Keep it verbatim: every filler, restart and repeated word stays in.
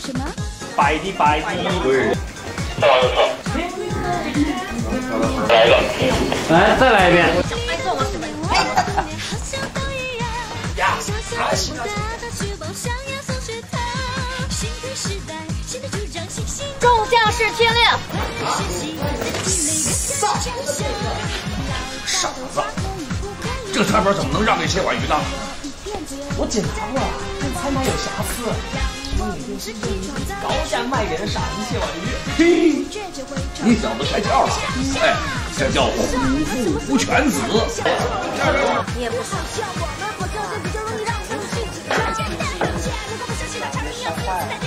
白的白的。对。 来一个。 来，再来一遍。呀！ 众将士听令。 傻子，这菜本怎么能让给谢婉瑜呢？ 我紧张了，这菜码有瑕疵。高价卖给人傻子谢婉瑜。 嘿，你小子开窍了！哎，这叫虎父无犬子。 你也不傻。